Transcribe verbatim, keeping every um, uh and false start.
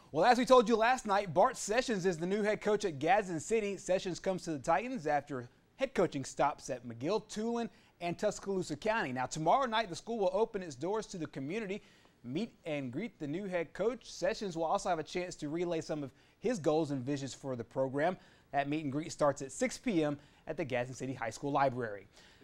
Well, as we told you last night, Bart Sessions is the new head coach at Gadsden City. Sessions comes to the Titans after head coaching stops at McGill, Tulane, and Tuscaloosa County. Now, tomorrow night, the school will open its doors to the community, meet and greet the new head coach. Sessions will also have a chance to relay some of his goals and visions for the program. That meet and greet starts at six p m at the Gadsden City High School Library.